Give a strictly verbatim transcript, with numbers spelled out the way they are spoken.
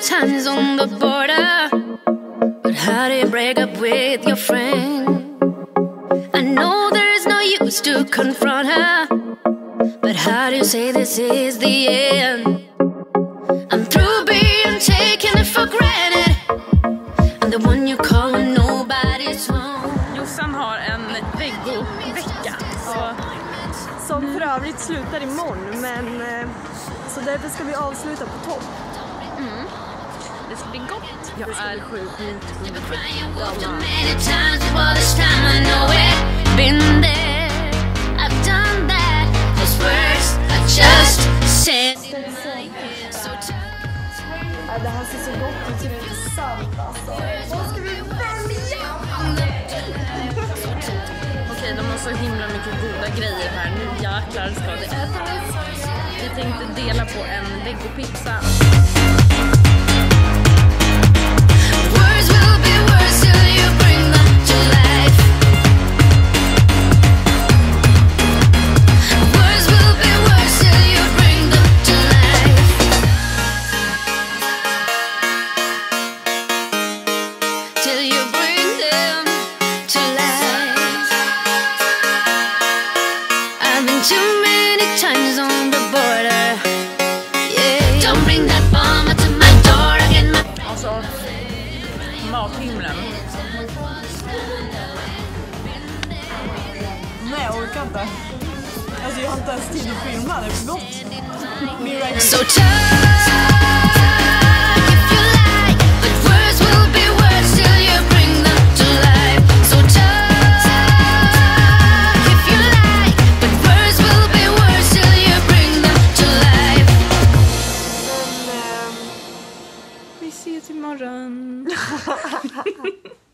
times on the border, but how do you break up with your friend? I know there is no use to confront her, but how do you say this is the end? I'm through being taken for granted, I'm the one you call when nobody's home. Jossan har en veggovecka. Ja. Som för övrigt slutar imorgon, men så därför ska vi avsluta på topp. Mm. Det ska bli gott. Jag är sjukt nytt. Det här ser så gott ut, det är sant alltså. Vad ska vi välja? Okej, de har så himla mycket goda grejer här. Nu jäklar ska det ätas. Vi tänkte dela på en vegopizza. Too many times on the border, yeah. Don't bring that bomb to my door again. My Alltså, mathimlen. Nej, jag orkar inte. Alltså jag har inte ens tid att filma, det är för gott. so tough, if you like, but words will be words till you bring them to life. So tough, if you like, but words will be words till you bring them to life. Vi ses imorgon.